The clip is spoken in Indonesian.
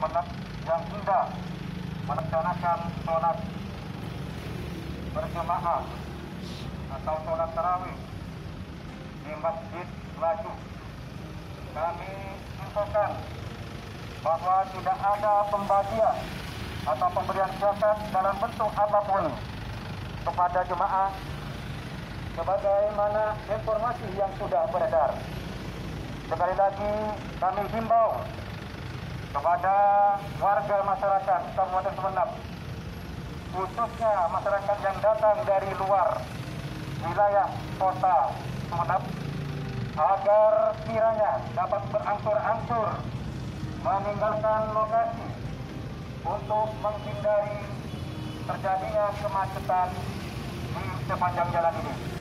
Sumeneb yang hendak melaksanakan sholat berjemaah atau sholat tarawih di Masjid Laju. Kami infokan bahwa tidak ada pembagian atau pemberian zakat dalam bentuk apapun kepada jemaah sebagaimana informasi yang sudah beredar. Sekali lagi kami himbau kepada warga masyarakat Kabupaten Sumeneb, khususnya masyarakat yang datang dari luar wilayah kota Sumeneb, agar kiranya dapat berangsur-angsur meninggalkan lokasi untuk menghindari terjadinya kemacetan di sepanjang jalan ini.